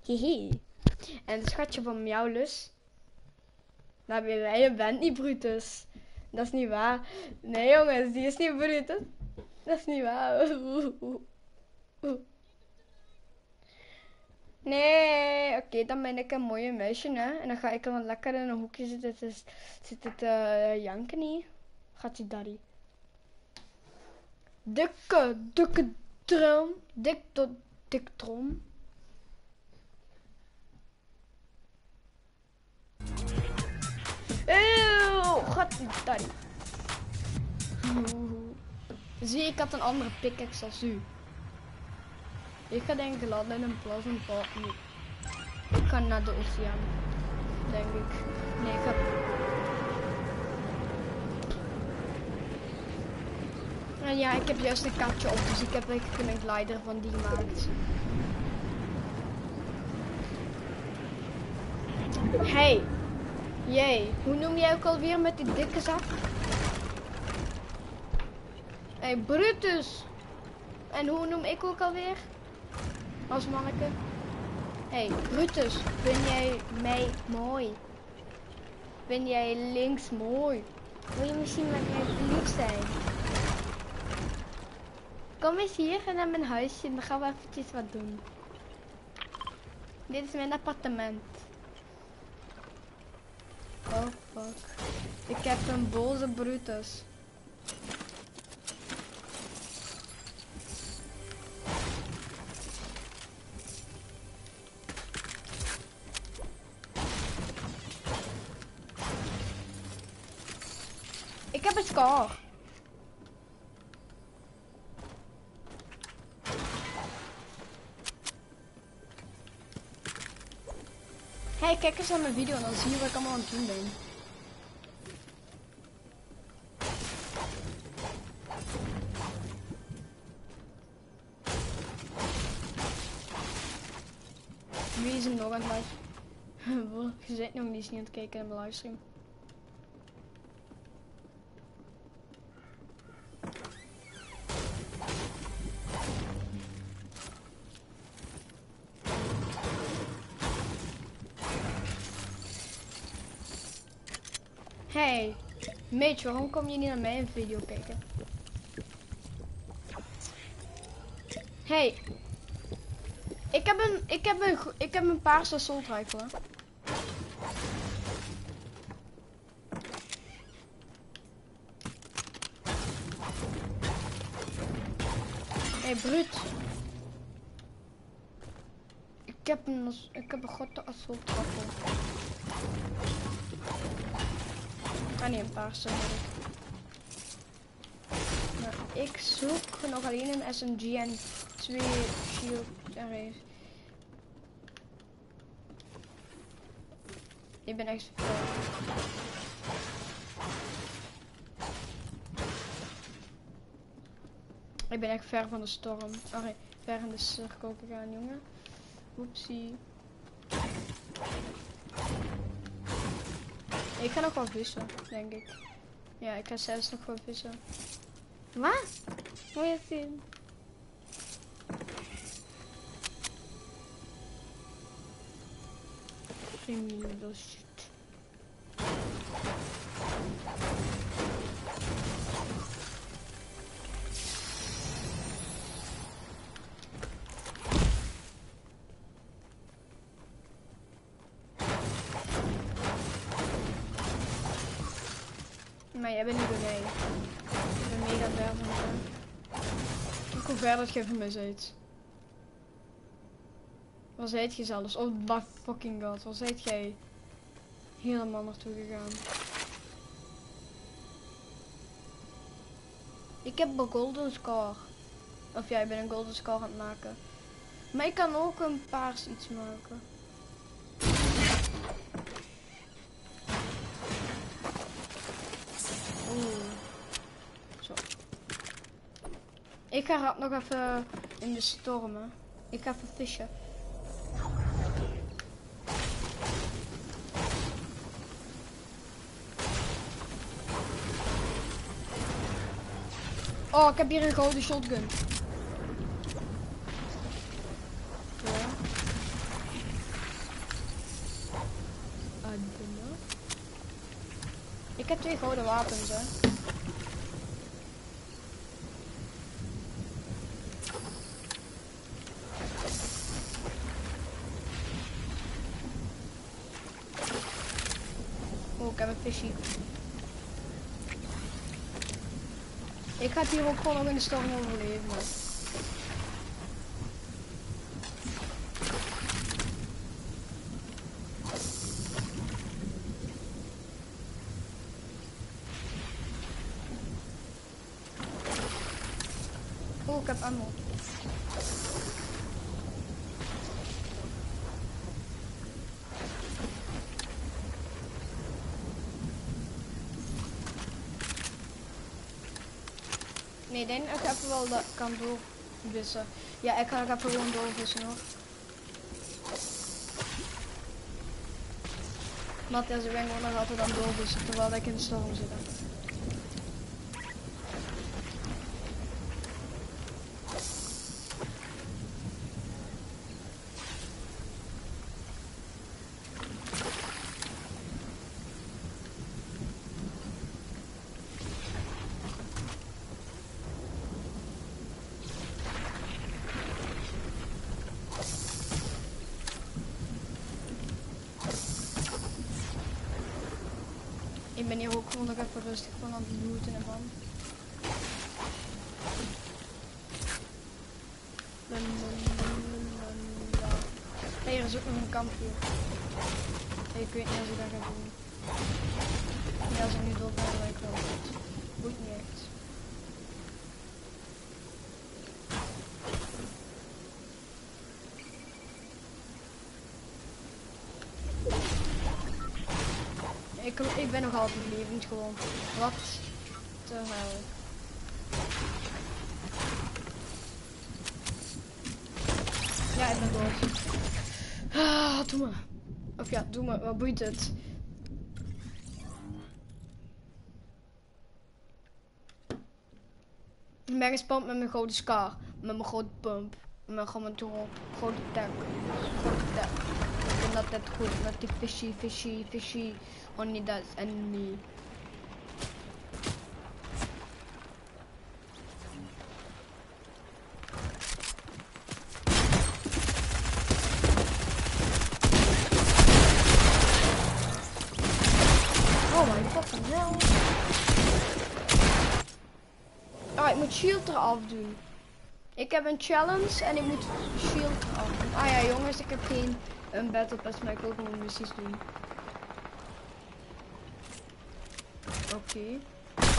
Hihi. En het schatje van Miauwlus. Nou, je bent niet Brutus. Dat is niet waar. Nee jongens, die is niet Brutus. Dat is niet waar. Nee, oké, dan ben ik een mooie meisje, hè. En dan ga ik dan lekker in een hoekje zitten te janken, niet? Gaat die daddy. Dikke drum. Dik drom. Eeuw, gaat die daddy. Zie, ik had een andere pickaxe als u. Ik ga denk ik landen in een plas en pad. Nee. Ik ga naar de oceaan. Denk ik. Nee, ik ga... En ja, ik heb juist een katje op, dus ik heb eigenlijk een glider van die gemaakt. Hey. Jee, hoe noem jij ook alweer met die dikke zak? Hey, Brutus. En hoe noem ik ook alweer? Als manneke. Hey, Brutus, vind jij mij mooi? Vind jij links mooi? Wil je misschien met mij verliefd zijn? Kom eens hier naar mijn huisje en dan gaan we eventjes wat doen. Dit is mijn appartement. Oh fuck. Ik heb een boze Brutus. Ik heb een score. Hey, kijk eens naar mijn video en dan zie je wat ik allemaal aan het doen ben. Wie is er nog aan het live? Je zit nog niet aan het kijken in mijn livestream. Hey, Mitch, waarom kom je niet naar mijn video kijken? Hey, ik heb een paarse assault rifle. Hey, Brut. Ik heb een grote assault rifle. Ah nee, een paarse. Nou, ik zoek nog alleen een SMG en 2 shield arrays. Ik ben echt ver. Ik ben echt ver van de storm. Oké, ver in de cirkel gegaan, jongen. Oepsie. Ik ga nog wel vissen, denk ik. Ja, ik ga zelfs nog wel vissen. Wat? Moet je het zien? Criminal shit. Maar jij bent niet bij mij. Ik ben mega ver van jou. Kijk hoe ver dat jij van mij bent. Waar zijt je zelfs? Oh my fucking god, waar zijt jij helemaal naartoe gegaan? Ik heb een golden scar. Of jij bent een golden scar aan het maken. Maar ik kan ook een paars iets maken. Oeh. Zo. Ik ga nog even in de stormen. Ik ga even vissen. Oh, ik heb hier een gouden shotgun. Ja. Ik heb 2 gouden wapens, hè. Oh, ik heb een visje. Ik ga het hier ook gewoon nog in de storm overleven. Oh, ik heb ammo. Nee, ik denk dat ik even wel dat kan doorvissen. Ja, ik ga er even gewoon doorvissen hoor. Matthias en Wengo nog altijd aan doorvissen terwijl ik in de storm zit. Ik ben hier ook gewoon nog even rustig van aan het looten en van. Hey, er is ook nog een kampvuur. Hey, ik weet niet als ik dat ga doen. Ja, als ik nu dood ben, dan ben ik wel goed. Boeit niet echt. Ik ben nog altijd levend gewoon. Wat te hel. Ja, ik ben dood. Ah, doe me. Of ja, doe me. Wat boeit het? Ik ben gespamd met mijn grote scar. Met mijn grote pump. Met gewoon mijn drop. Grote tank. Grote tank. Ik vind dat net goed. Met die fishy. Only that enemy. Oh my fucking hell. Ah, ik moet shield eraf doen. Ik heb een challenge en ik moet shield eraf doen. Ah ja jongens, ik heb geen battle pass, maar ik wil gewoon missies doen. Oké.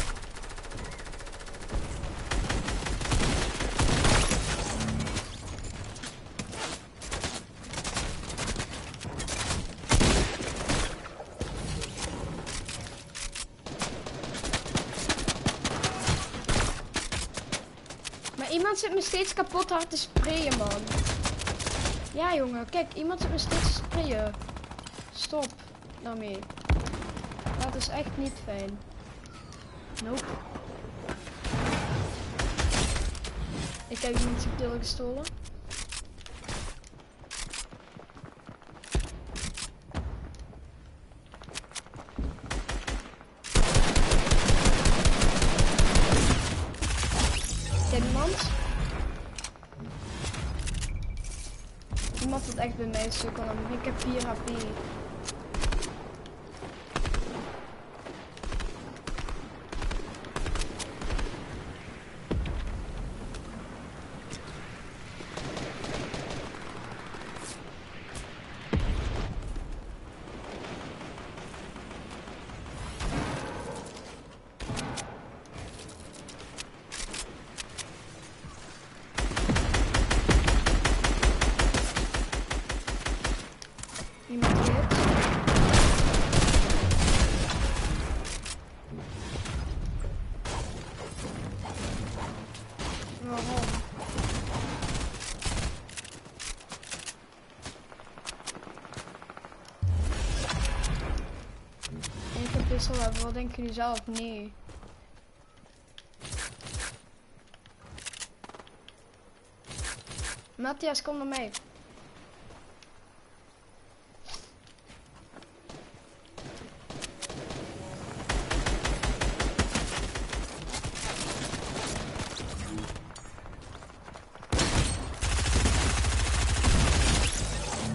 Maar iemand zit me steeds kapot hard te sprayen, man. Ja jongen, kijk, iemand zit me steeds te sprayen. Stop daarmee. Dat is echt niet fijn. Nope. Ik heb iemand zijn kill gestolen. Kijk iemand. Iemand dat echt bij mij sukkelen. Ik heb 4 HP. Iemand hit. Waarom? Ik heb pistol hebben, wat denken jullie zelf? Nee. Matthias, kom naar mij.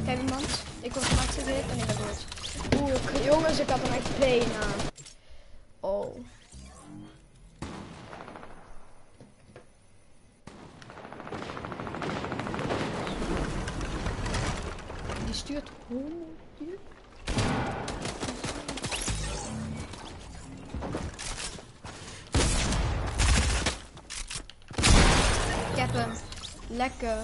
Kijk iemand. Ik word gemaakt gehit en ik ben dood. Oeh, jongens, ik had hem echt bijna. Oh. Die stuurt hoe? Ik heb hem. Lekker.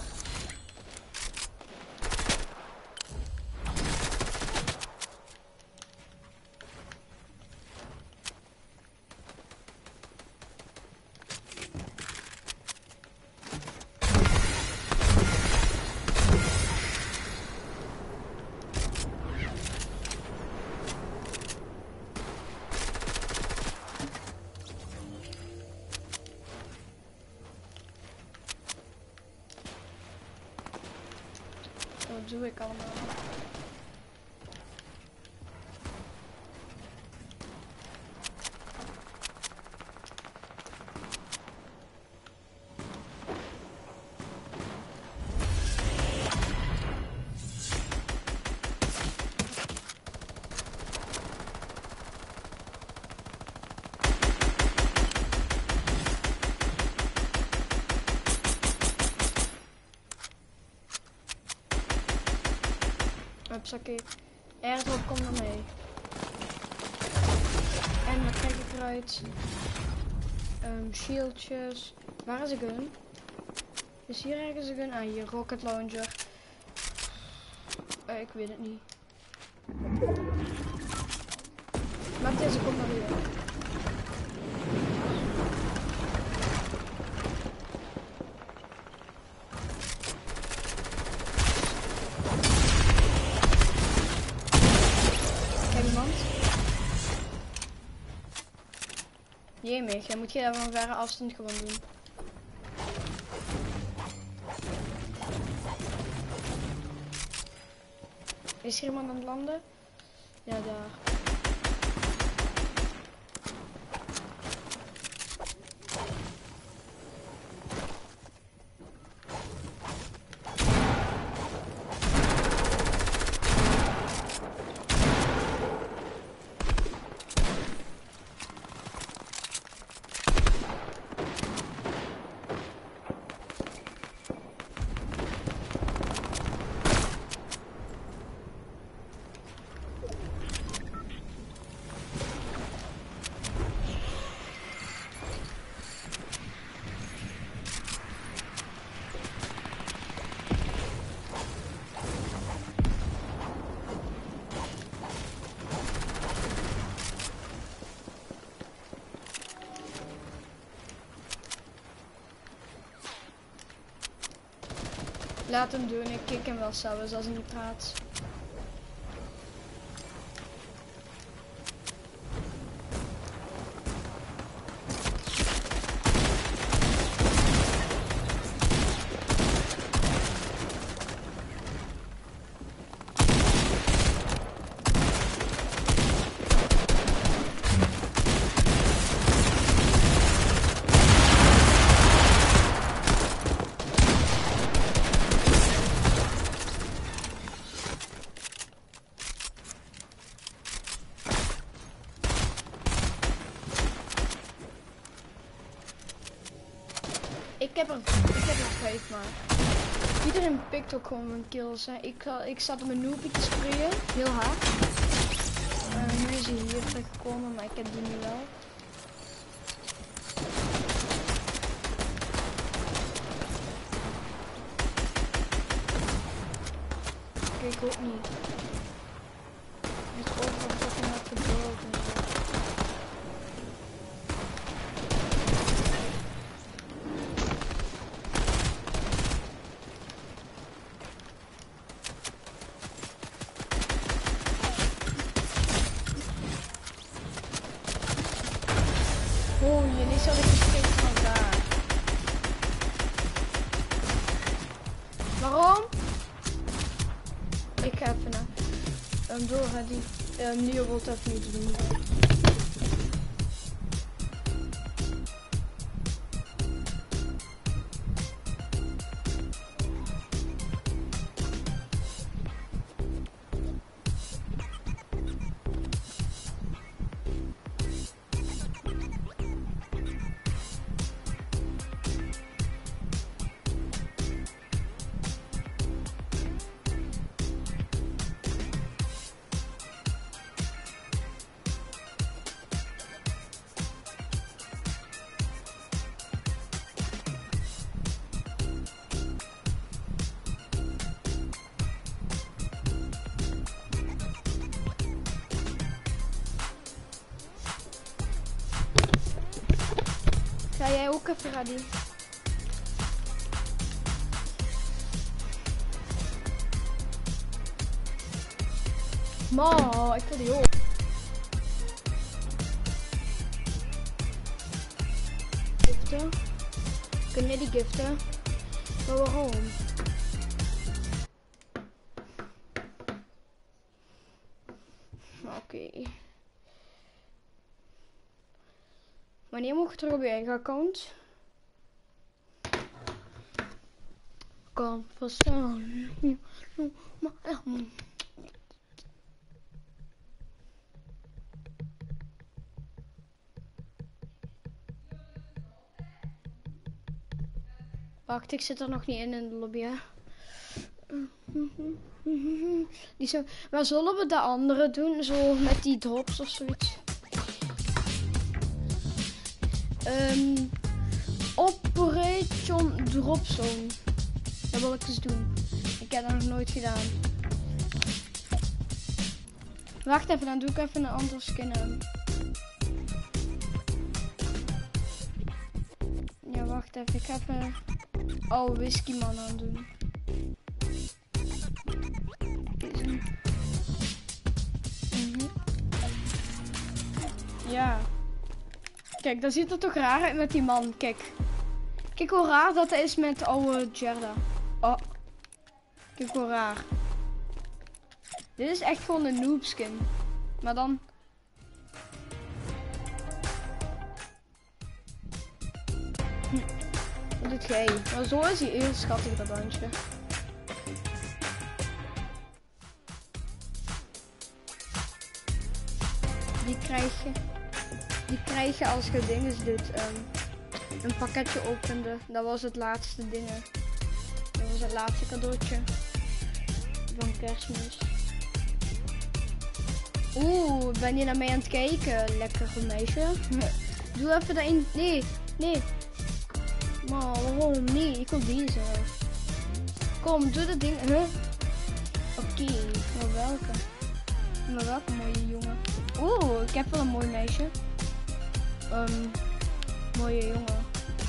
Wat doe ik allemaal? Hupsakee. Airdrop komt er mee. En wat krijg ik eruit? Shieldjes. Waar is een gun? Is hier ergens een gun? Ah, hier, rocket launcher. Ik weet het niet. Maar deze komt maar hier. Jemig, jij moet je dat van verre afstand gewoon doen. Is er iemand aan het landen? Ja, daar. Laat hem doen, ik kick hem wel zelfs als hij niet praat. Ik heb er 5 maar. Iedereen pikt ook gewoon mijn kills. Hè. Ik zat op mijn noobie te sprayen, heel hard. Nu is hij hier teruggekomen, maar ik heb die nu wel. Kijk, ik ook niet. Het is overal fucking hard gebroken en zo. Oh, jullie zat ik steeds van daar. Waarom? Ik ga even naar door die nieuwe wordt even niet doen. Ga jij ook even ready? Man, ik wil die op. Giften? Kun je die giften? Maar waarom? Oké. Wanneer moet je terug op je eigen account? Kan verstaan. Wacht, ik zit er nog niet in de lobby, hè. Die zo, maar zullen we de andere doen? Zo met die drops of zoiets? Operation Drop Zone. Dat wil ik eens doen. Ik heb dat nog nooit gedaan. Wacht even, dan doe ik even een andere skin aan. Ja, wacht even. Ik ga even... Oh, Whisky Man aan doen. Ja. Kijk, dat ziet er toch raar uit met die man. Kijk. Kijk hoe raar dat is met oude Gerda. Oh. Kijk hoe raar. Dit is echt gewoon een noob skin. Maar dan... Wat doet jij? Maar zo is hij heel schattig, dat bandje. Die krijg je als je dinges doet. Een pakketje opende. Dat was het laatste dingen. Dat was het laatste cadeautje. Van Kerstmis. Oeh, ben je naar mij aan het kijken? Lekker meisje. Doe even daarin. Nee, nee. Maar waarom? Nee, ik wil deze. Kom, doe dat ding. Huh? Oké, maar welke? Maar welke mooie jongen? Oeh, ik heb wel een mooi meisje. Mooie jongen.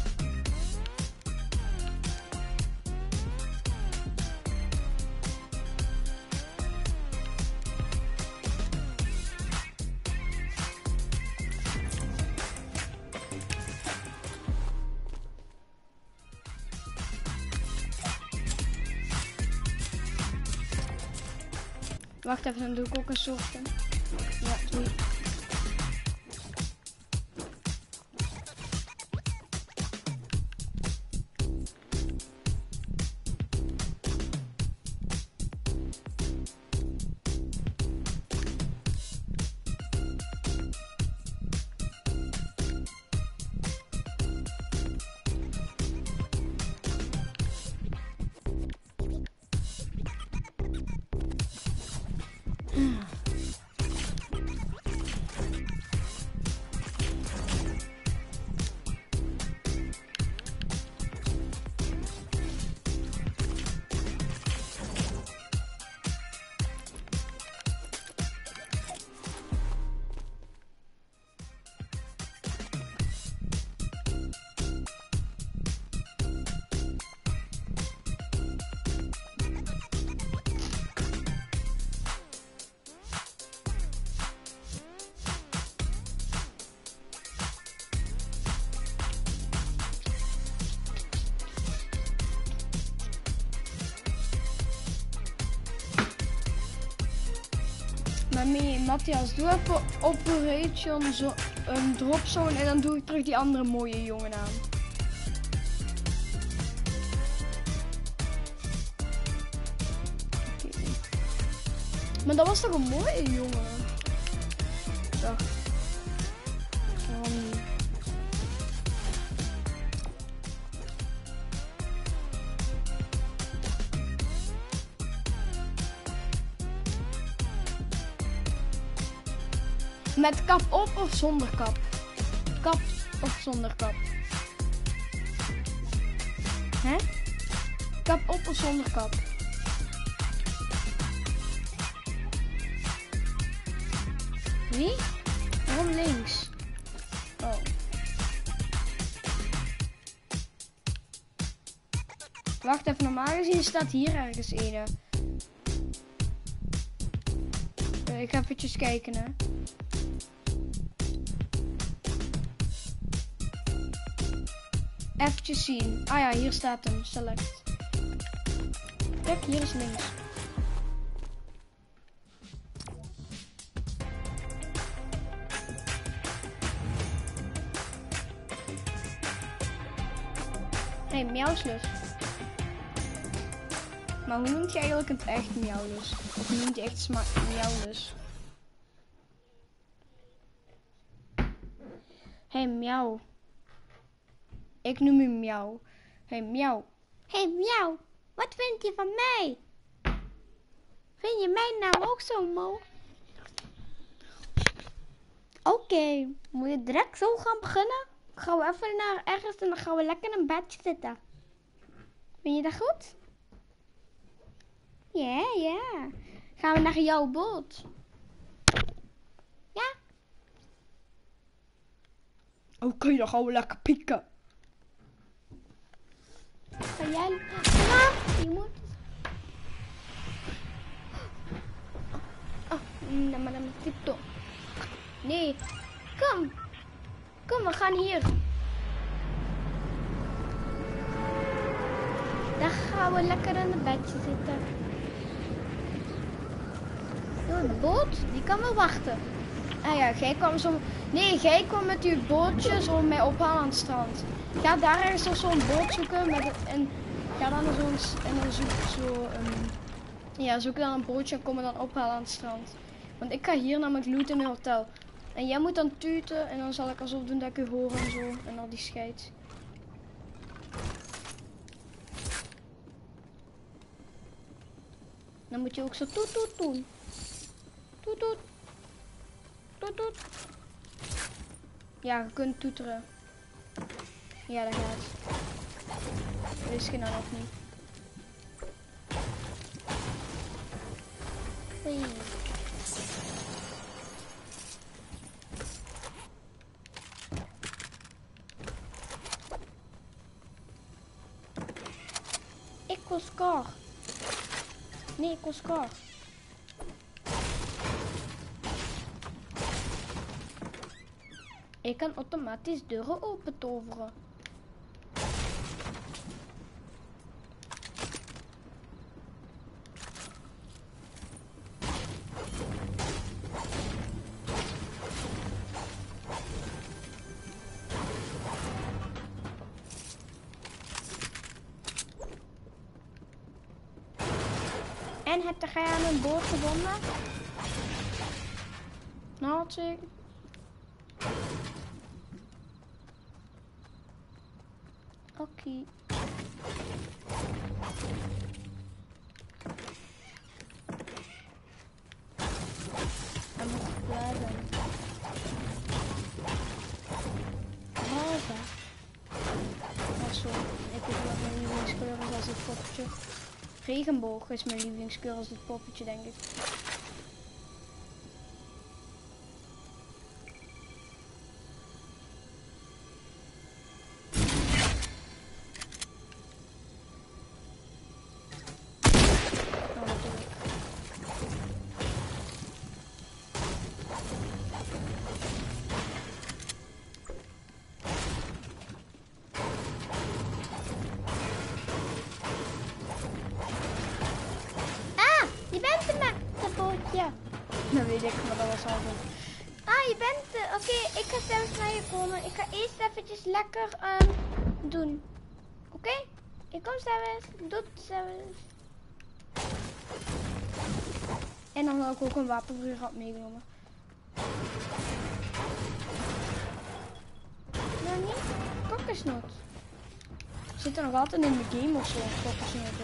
Wacht even, dan doe ik ook een soortje. Ja, doei. Matthias, doe even Operation Drop Zone en dan doe ik terug die andere mooie jongen aan. Okay. Maar dat was toch een mooie jongen? Dag. Met kap op of zonder kap? Kap of zonder kap? Hè? Kap op of zonder kap? Wie? Waarom links? Oh. Wacht even, normaal gezien staat hier ergens een. Ik ga eventjes kijken, hè. Eventjes zien. Ah ja, hier staat hem. Select. Kijk, hier is links. Hey, Miauwslus. Maar hoe noemt je eigenlijk het echt Miauwlus? Of hoe noemt je echt Miauwlus? Hey, Miauw. Ik noem u Miauw. Hey, Miauw. Hey, Miauw. Wat vind je van mij? Vind je mij nou ook zo mooi? Oké, moet je direct zo gaan beginnen? Gaan we even naar ergens en dan gaan we lekker in een bedje zitten. Vind je dat goed? Ja, ja. Gaan we naar jouw boot? Ja? Oké, dan gaan we lekker pieken. Ga jij... Mama, je moet... Oh, maar dan moet ik toch. Nee, kom. Kom, we gaan hier. Dan gaan we lekker in het bedje zitten. De boot, die kan wel wachten. Ah ja, jij kwam zo... Nee, jij kwam met uw bootje zo mij ophalen aan het strand. Ga daar ergens op zo'n boot zoeken en ga dan naar zo'n... En dan zoek zo... ja, zoek dan een bootje en kom me dan ophalen aan het strand. Want ik ga hier namelijk looten in een hotel. En jij moet dan tuten en dan zal ik alsof doen dat ik u hoor en zo. En al die scheid. Dan moet je ook zo toet toet doen. Toet toet. Toet toet. Ja, je kunt toeteren. Ja, dat gaat. Dat wist je nou nog niet. Hoi. Ik wil score. Nee, ik wil score. Ik kan automatisch deuren open toveren. En heb jij aan een boot gevonden? Nou, zeker. Oké. Hij moet blijven. Behalve. Achso, ik weet wat mijn lievelingskleur is als het poppetje. Regenboog is mijn lievelingskleur als het poppetje, denk ik. Dat weet ik, maar dat was al goed. Ah, je bent... Oké, ik ga zelfs naar je komen. Ik ga eerst eventjes lekker doen. Oké? Ik kom zelfs. Doe het zelfs. En dan had ik ook een wapenbrug meegenomen. Nou niet? Kokkersnoot. Zit er nog altijd in de game of zo? Kokkersnoten.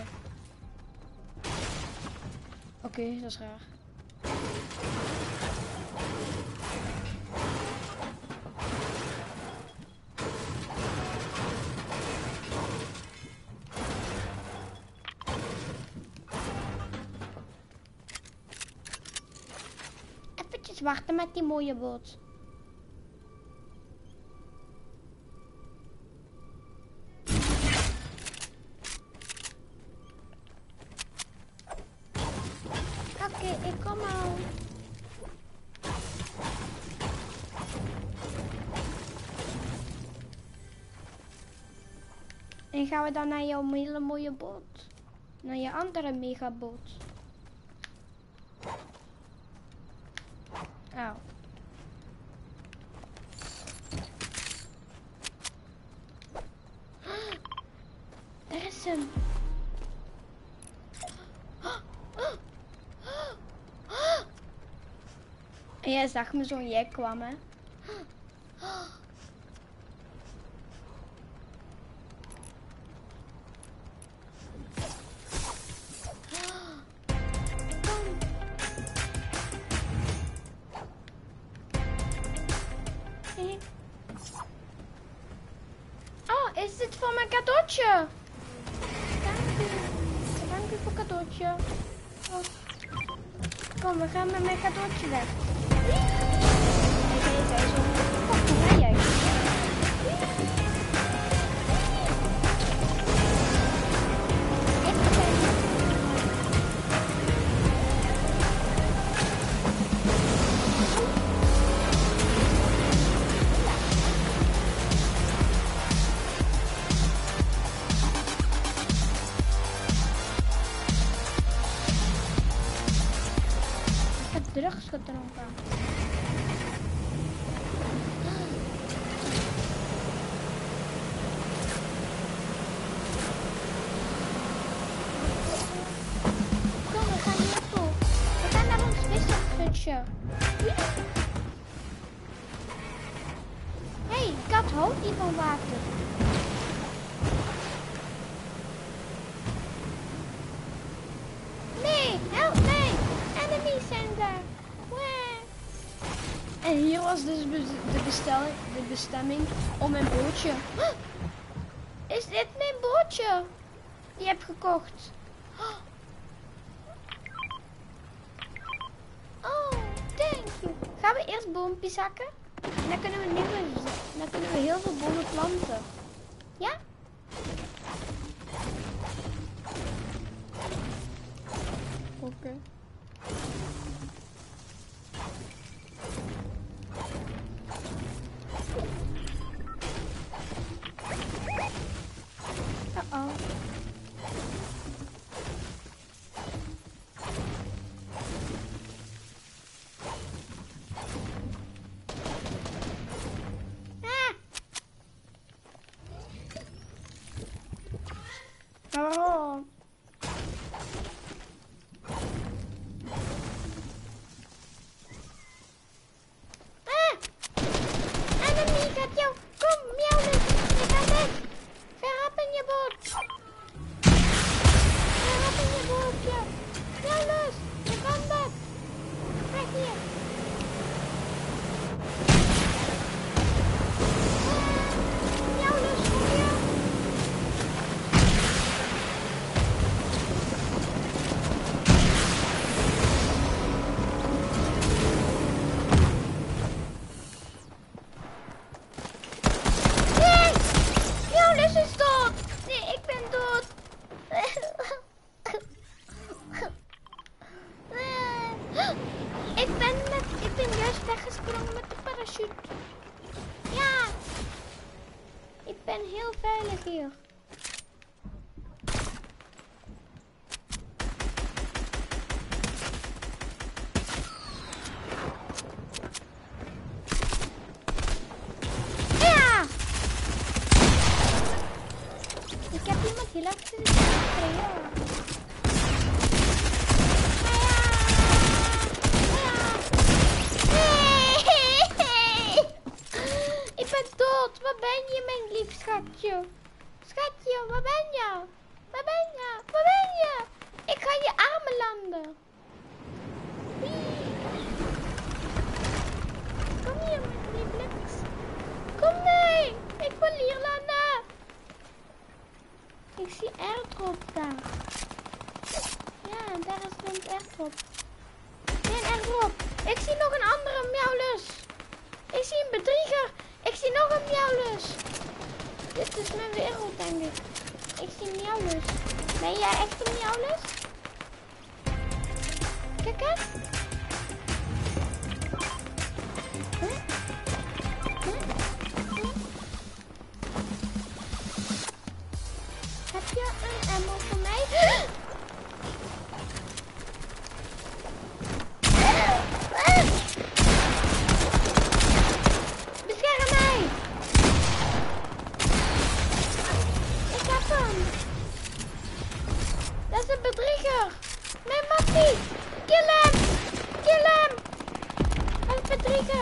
Oké, dat is raar. Eventjes wachten met die mooie boot. ik kom al. En gaan we dan naar jouw hele mooie boot? Naar je andere megaboot. Auw. Daar is hem. En jij zag me zo en jij kwam, hè? Oh, is dit voor mijn cadeautje? Dank u. Dank u voor het cadeautje. Oh. Kom, we gaan met mijn cadeautje weg. Kijk, hij is zo. Kom, hoe rij jij? Drugs gedronken. Kom, we gaan hier naartoe. We gaan naar ons vissershutje. Hé, kat houdt niet van water. Nee, help mij. Enemies zijn daar. En hier was dus de bestemming om mijn bootje. Is dit mijn bootje? Die je hebt gekocht. Oh, thank you. Gaan we eerst boompjes zakken? En dan kunnen we heel veel bomen planten. Ja? Oké. Uh-oh. Oh. Enemy gaat jou. Kom, miauwen. Je gaat weg. Verhap in je boot. Verhap in je bootje. Miauwlus. Je kan dat. Weg hier. Miauwlus, kom hier. Ik ben juist weggesprongen met de parachute. Ja. Ik ben heel veilig hier. Ja. Ik heb iemand heel erg zitten springen. Waar ben je, mijn lief schatje? Schatje, waar ben je? Waar ben je? Waar ben je? Ik ga je armen landen. Kom hier, mijn lievelings. Kom mee. Ik wil hier landen. Ik zie airdrop daar. Ja, daar is een airdrop. Nee, een airdrop. Ik zie nog een andere miauwlus. Ik zie een bedrieger. Ik zie nog een miauwlus. Dit is mijn wereld, denk ik. Ik zie miauwlus. Ben jij echt een miauwlus? ik het? Heb je een ammo voor mij? Bescherm mij! Ik heb hem! Dat is een bedrieger! Mijn Mattie! Kill hem! Kill hem! Hij is een bedrieger!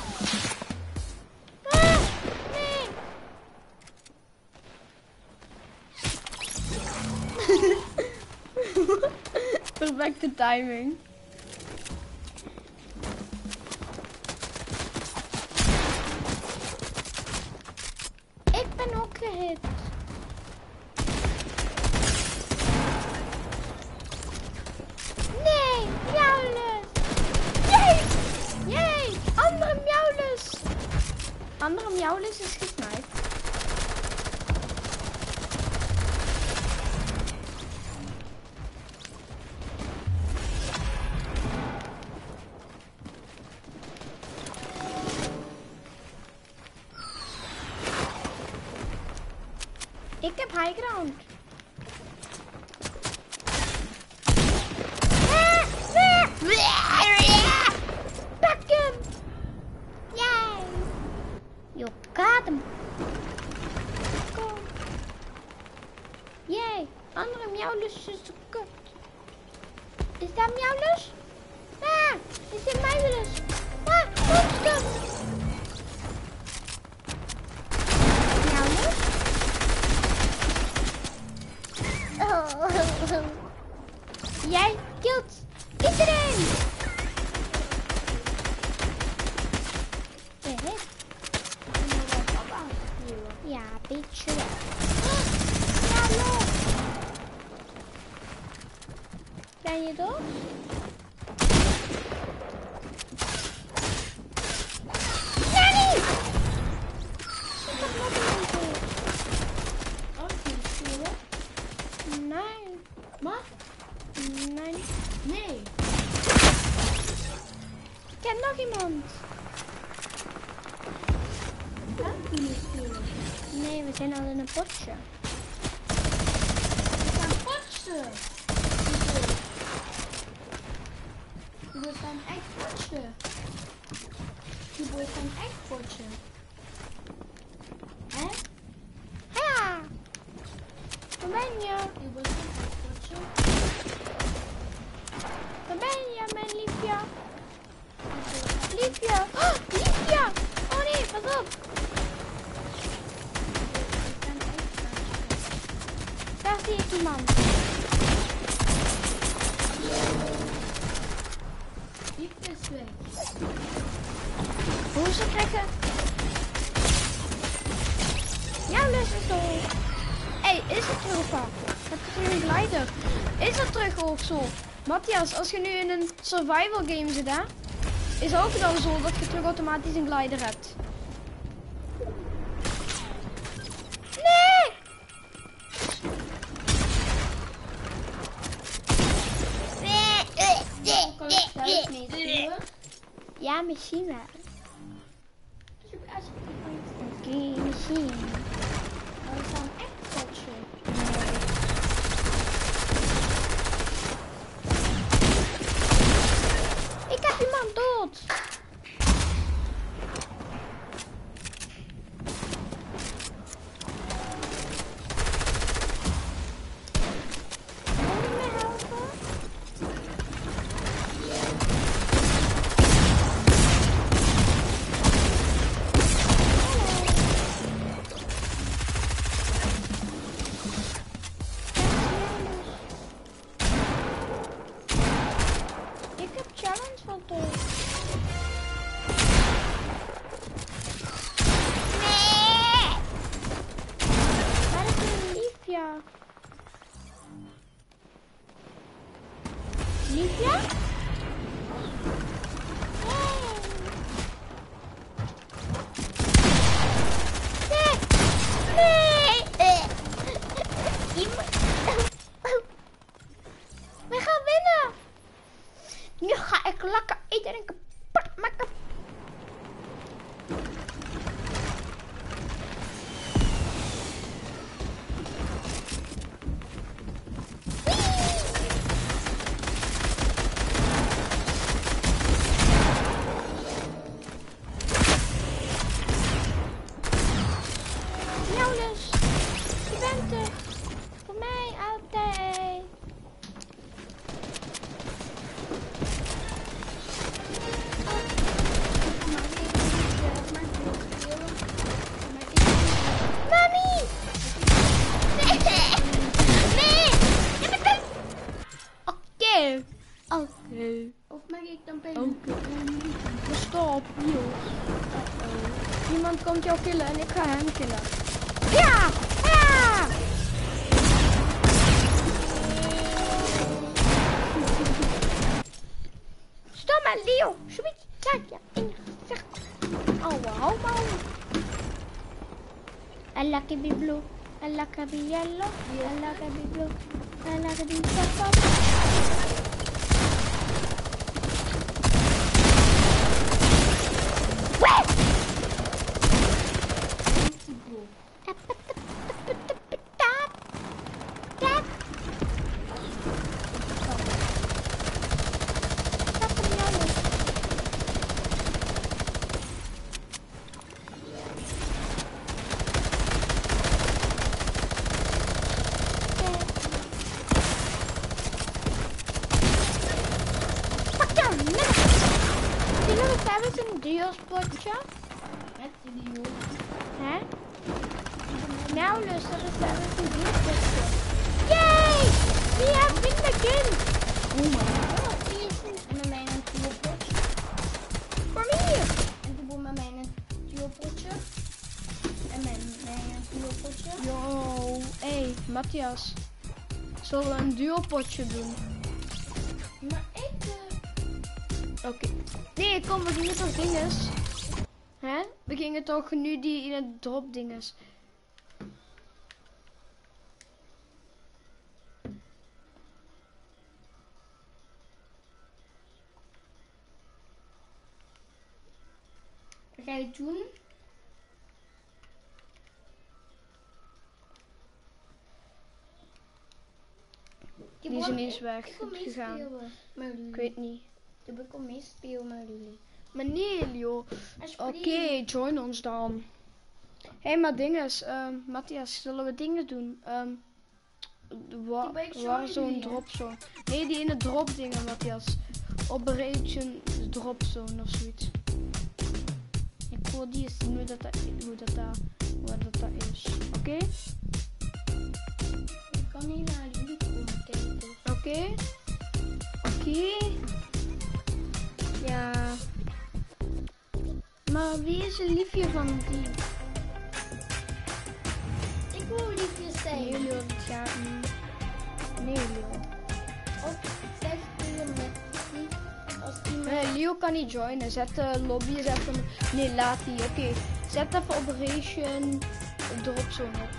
Ah, nee! Perfecte timing. Ik ben ook gehit. Nee, Miaulus. Jee, jee, andere Miaulus. Andere Miaulus is gesniped. Ik heb high ground. Pak hem! Jij! Je gaat hem. Kom. Jij, andere Miaulus is de kut. Is dat Miaulus? Ah, is dit Miaulus? Ah, monster! Miaulus? Oh. Jij kilt iedereen! Ja, beetje wel. Ja, loop! Ben je dood? Nanny! Ik heb nog een keer. Oh, kun je spelen? Nee. Wat? Nee. Nee. Ik ken nog iemand. Ja, kun je spelen? Nee, we zijn al in een potje. We gaan potsen. Je wordt een echt potje. Je wordt een echt potje. Hè? Ja. Waar ben je? Je wordt een echt potje. Waar ben je, mijn liefje? Liefje. Oh, liefje. Oh nee, pas op. Daar zie ik iemand. Die is weg. Hoe ze trekken? Ja, lus is dood. Hé, is het terug of wat? Heb je terug een glider? Is het terug of zo? Matthias, als je nu in een survival game zit, hè? Is het ook dan zo dat je terug automatisch een glider hebt? Nee! Kan ik thuis mee spelen? Ja, misschien wel. Oké, misschien. We staan echt potje. Ik heb iemand dood. Kan je me helpen? Ik heb challenge voltooid. Nee! Waar is mijn liefje? Liefje? Nee! Nee! Nee! Iemand... We gaan winnen! echt lekker iedereen kapot maken. Jaulus, je bent er. Voor mij altijd. Mami! Nee! Nee! Je bent er! Oké. Oké. Of mag ik dan bij Oké. Stop, joh. Iemand komt jou killen en ik ga hem killen. Ja! Ja! Stop maar, Leo. Zoiets. Kijk je in je gezicht. Oh, hou maar. I like it be blue. I like it be yellow. I like it be blue. I like it be purple. Potje. Met die Hè? Nou, lust, dat is een duurpotje. Yay! We have been begin. Oh my god, die is met mij een duurpotje. Kom hier. En die boer met mij een duurpotje. En met mij een duurpotje. Yo, hey, Matthias. Zullen we een duurpotje doen? Maar ik... Oké. Nee, kom, we gingen toch dinges? Hè? We gingen toch nu die in het drop dinges. Wat ga je doen? Die is ineens weg gegaan. Ik weet niet. Ik kom meespelen met jullie. Maar nee, joh. Oké, join ons dan. Hé, maar dinges. Matthias, zullen we dingen doen? Waar zo'n dropzone? Nee, die in het drop dingen, Matthias. Operation dropzone of zoiets. Ik wil die eens zien hoe dat is. Oké? Ik kan niet naar jullie komen kijken. Oké. Ja. Maar wie is een liefje van die? Ik wil liefjes zijn. Nee, Leo, dat gaat niet. Nee, Leo. Of zeg je met die als iemand... Nee, Leo kan niet joinen. Zet de lobby eens even... Nee, laat die. Oké. Zet even Operation Dropzone op.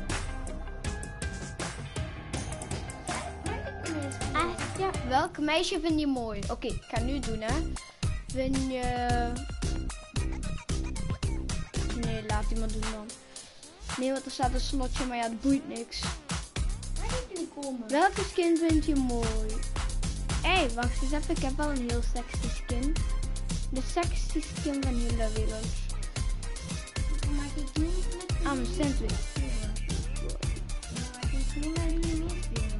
Echt? Ja. Welk meisje vind je mooi? Oké, ik ga nu doen, hè. Vind je... Nee, laat die maar doen dan. Nee, want er staat een slotje, maar ja, dat boeit niks. Waar jullie komen? Welke skin vind je mooi? Hé, wacht eens even. Ik heb wel een heel sexy skin. De sexy skin van Hilda Willows. Maar ik doe niet met Een sandwich. maar ik doe maar niet meespelen.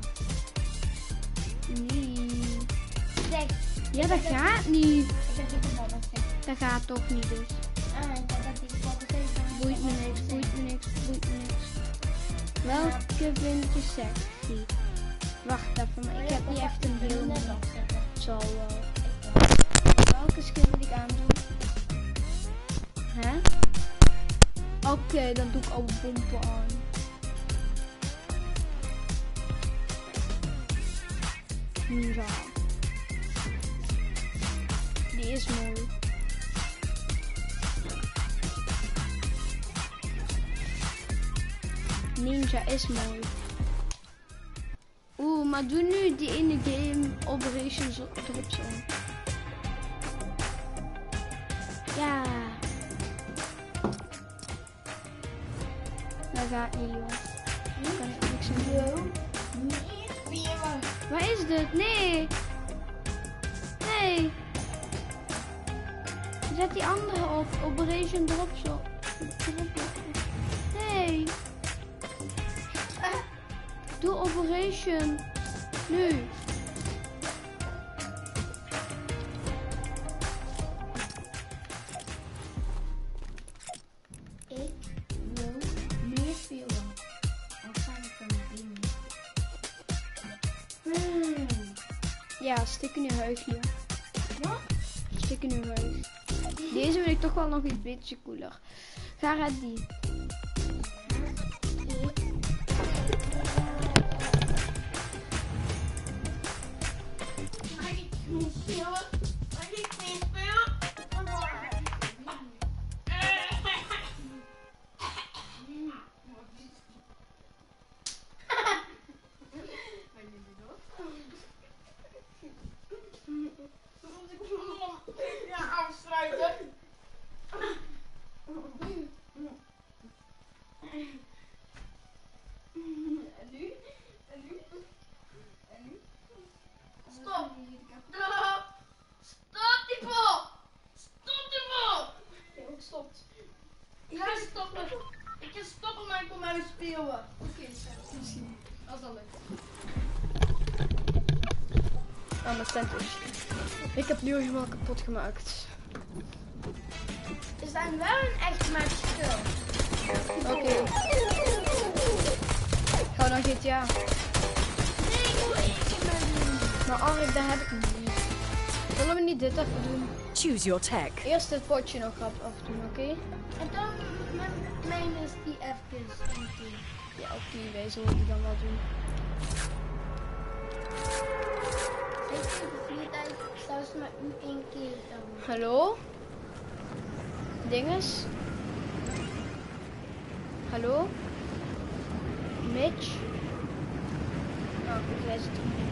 Nee. Zeg, Ja, dat gaat niet. ik heb dit al gezegd. Dat gaat toch niet dus. Ah, ik heb dat ik al gezegd. Boeit me niks, boeit me niks, boeit me niks. Welke vind je sexy? Wacht even, maar ik heb niet echt een heel mooi. Zal wel. Welke skin moet ik aandoen? Hè? Oké, dan doe ik al pompen aan. Ninja. Die is mooi. Ninja is mooi. Oeh, maar doe nu die ene game Operation Dropzone. gaat niet, joh. Daar kan ik niks aan doen. Nee, Waar is dit? Nee. Nee. Zet die andere op. Operation Dropshot. Nee. Doe Operation. Nu. ik wil meer spelen. Of ga ik hem vinden? Ja, stik in je huis, Leo. Wat? Stik in je huis. Deze vind ik toch wel nog iets beetje cooler. Ga red die. Oh, mijn tent is. Ik heb nu helemaal kapot gemaakt. Er zijn wel een echt match speel. Oké. Ga naar GTA. Nee, ik wil één keer maar doen. Maar Arik, daar heb ik hem niet. Zullen we niet dit even doen? Choose your tech. Eerst dit potje nog afdoen, oké? En dan mijn is die even. Ja, oké, wij zullen die dan wel doen. Ik vind het niet uit, zelfs maar u één keer dan. Hallo? Dinges? Hallo? Mitch? Oh, goed, wij zitten er.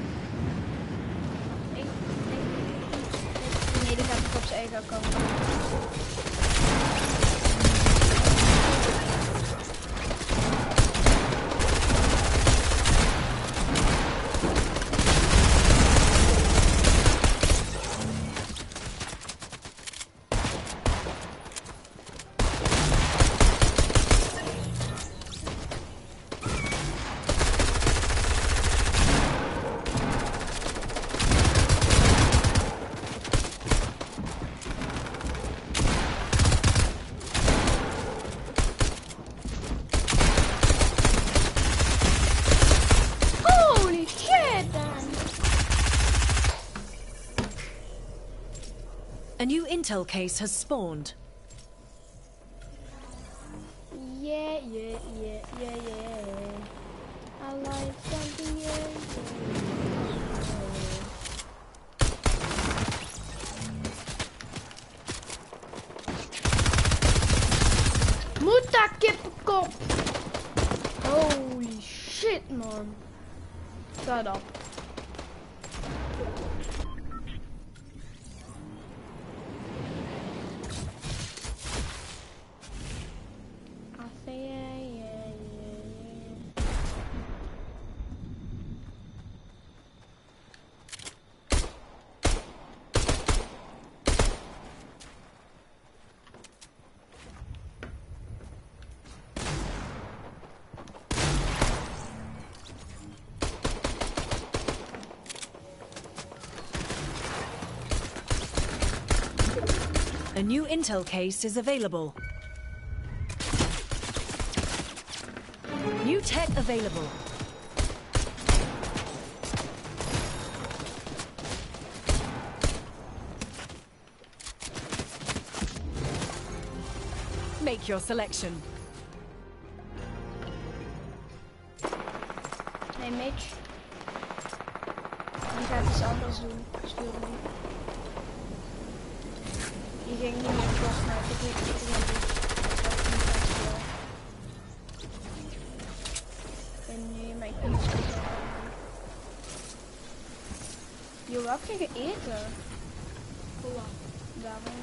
Nee, die gaat toch op zijn eigen account. Holy shit, man! A new intel case has spawned. Yeah. I like something, yeah. Moeta kippenkop! Holy shit, man. Shut up. I say yeah. A new intel case is available. New tech available. Make your selection. Hey Mitch. Die gaat iets anders doen. Stuur hem. Die ging niet meer vast, maar ik weet niet wat hij doet. En nu mijn pizza. Jo, wat heb je gegeten? Cola. Waarom?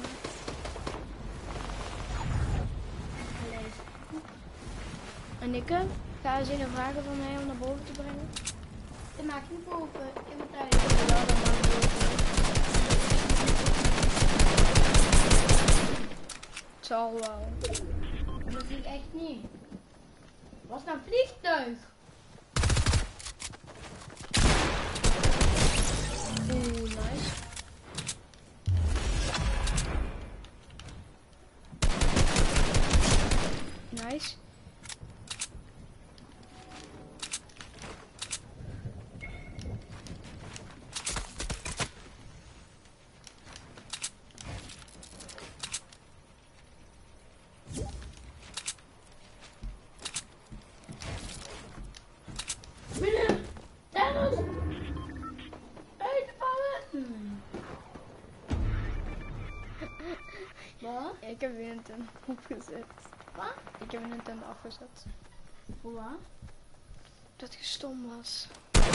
En ik ga eens even vragen van mij om naar boven te brengen. Ik maak niet boven. Ik moet daar. Ja, dan mag ik boven. Het zal wel. Dat vind ik echt niet. Was nou een vliegtuig? Oeh, nice. Nice. Binnen! Thanos! Uitvallen! Wat? Ik heb weer een tent opgezet. Wat? Ik heb een tent afgezet. Voor wat? Dat je stom was.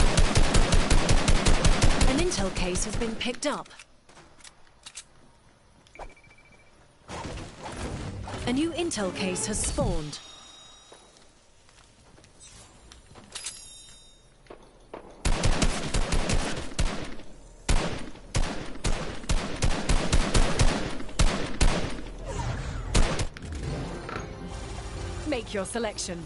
An intel case has been picked up. A new intel case has spawned. Make your selection.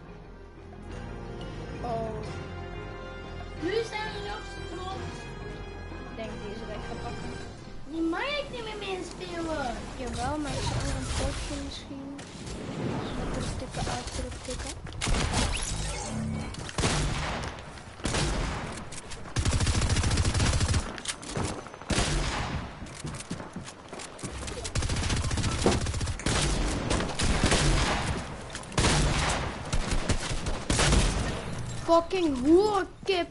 Oh, Nu zijn we nog trots. ik denk deze weg gaan pakken. Die mag ik niet meer meespelen. Jawel, maar ik zal er een potje misschien. Zo een stikken uit kunnen tikken. Fucking hoerkip.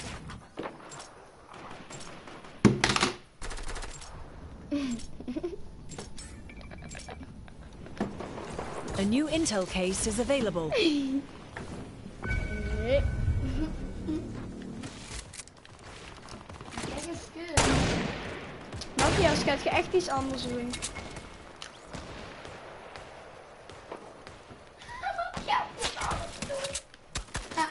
A new intel case is available. Nee. Kijk eens kut. Matthias, gaat je echt iets anders doen? Ja, ik moet alles doen. Ja.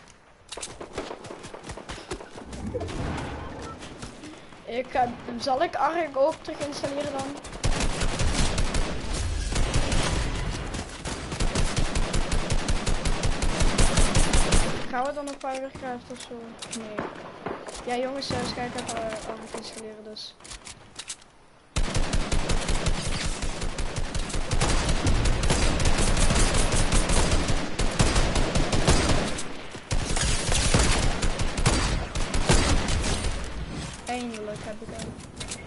Zal ik Ark ook terug installeren dan? Gaan we dan op Firecraft of zo? Nee. Ja jongens, ga ik even Ark installeren dus. Eindelijk heb ik hem.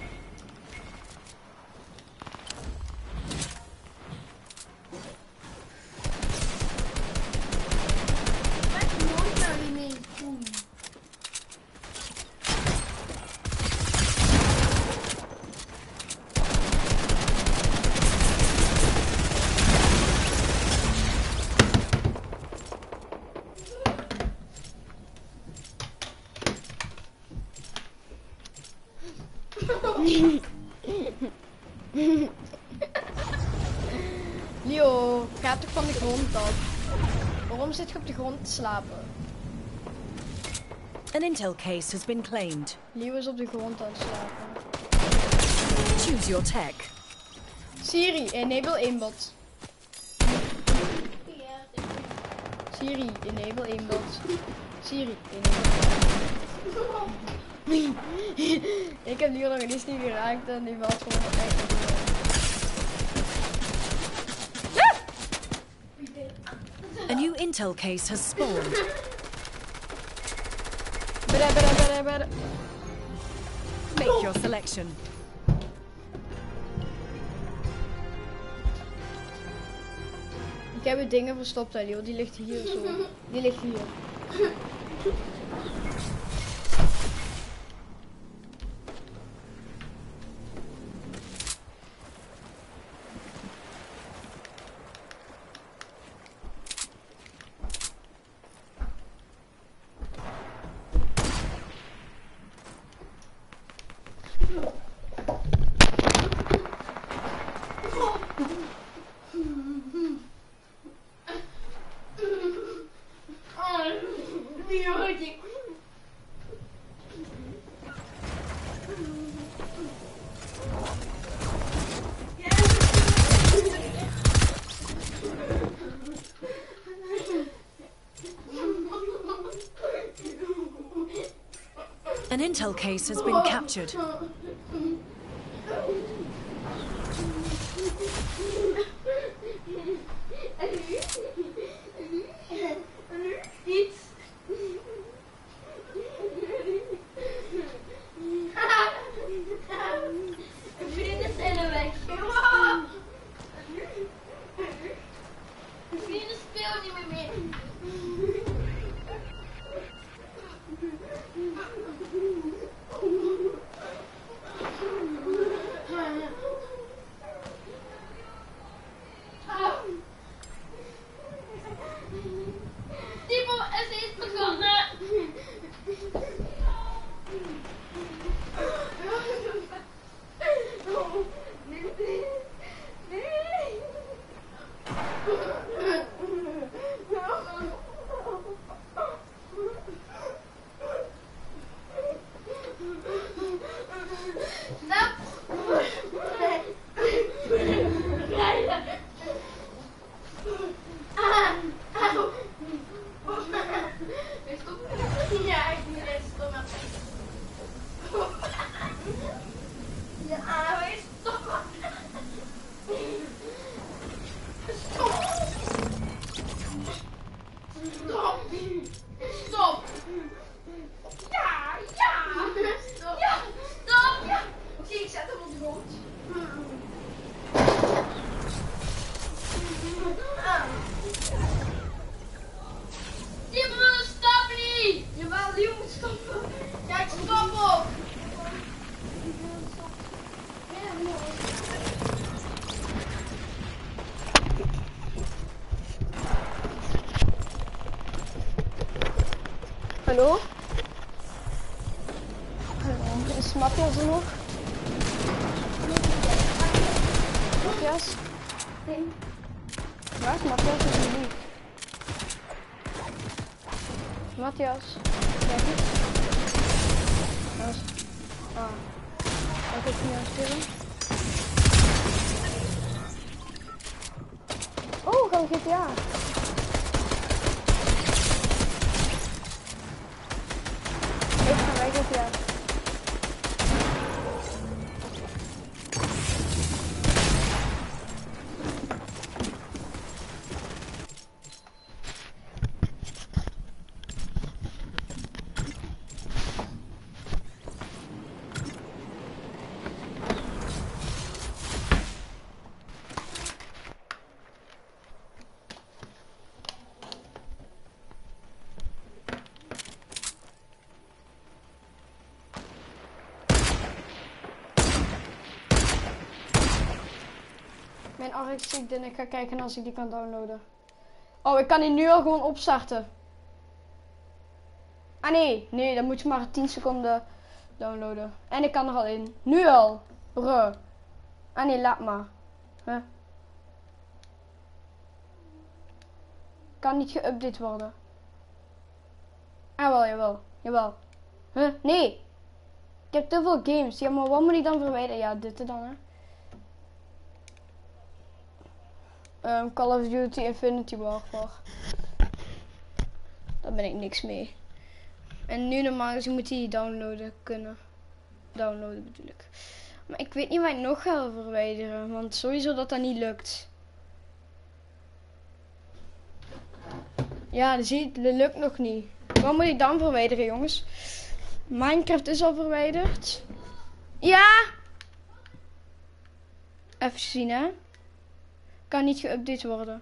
Wat nooit nou niet mee doen. Leo, ga toch van de grond af. Waarom zit je op de grond te slapen? An intel case has been claimed. Leo is op de grond aan het slapen. Choose your tech. Siri, enable aimbot. Siri, enable aimbot. Siri, enable aimbot. Ik heb Leo nog eens niet geraakt en die valt gewoon op echt. A new intel case has spawned. Bada. Make your selection. Ik heb het dingen verstopt, hè, Leo. Die ligt hier zo. Die ligt hier. An intel case has been captured. Vrienden zijn er weg. Vrienden spelen niet meer mee. Timo, het is begonnen. Ja, ik moet even stoppen. Ja, wees stoppen. Stop. Stop. Stop. Ja, ja. Stop. Ja, stop. Ja. Oké, ik zet hem op de grond. Timo, stop niet. Jawel, die moet stoppen. Ja, ik stop op. Hallo? Hallo, is Matthias er nog? Matthias? Nee. Waar is Matthias? Is er niet. Matthias? Kijk eens. Ah. Wat heb je nu aan het spelen? Oh, gaan we GTA. Ik ga bij GTA. Mijn RX ziek en ik ga kijken als ik die kan downloaden. Oh, ik kan die nu al gewoon opstarten. Ah nee, dan moet je maar 10 seconden downloaden. En ik kan er al in. Nu al. Bruh. Ah nee, laat maar. Huh? Kan niet geüpdate worden. Ah wel, jawel. Jawel. Huh? Nee. Ik heb te veel games. Ja, maar wat moet ik dan verwijderen? Ja, dit dan hè. Call of Duty Infinity Warfare. Daar ben ik niks mee. En nu normaal gezien moet hij downloaden kunnen. Downloaden bedoel ik. Maar ik weet niet waar ik nog ga verwijderen. Want sowieso dat niet lukt. Ja, dat lukt nog niet. Wat moet ik dan verwijderen, jongens? Minecraft is al verwijderd. Ja! Even zien, hè. Kan niet geüpdate worden.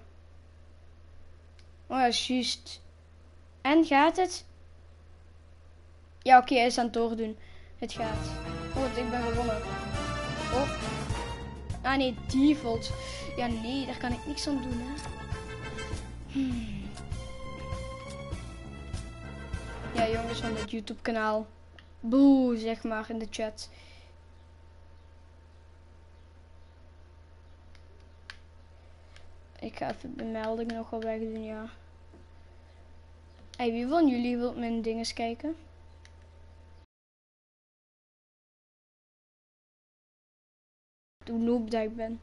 Oh ja, juist. En gaat het? Ja, oké, hij is aan het doordoen. Het gaat. Oh, ik ben gewonnen. Oh. Ah nee, default. Ja, nee, daar kan ik niks aan doen, hè. Ja, jongens van het YouTube kanaal. Boe, zeg maar in de chat. Ik ga even de melding nog wel wegdoen, ja. Hey, wie van jullie wilt mijn dinges kijken? hoe noob dat ik ben.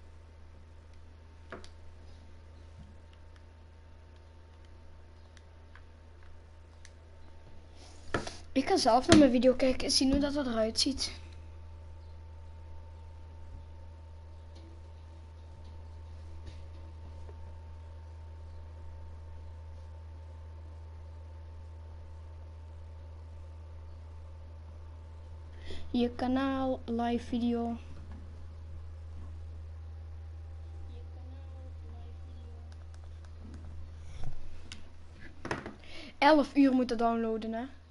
Ik kan zelf naar mijn video kijken en zien hoe dat eruit ziet. Je kanaal, live video. 11 uur moeten downloaden, hè.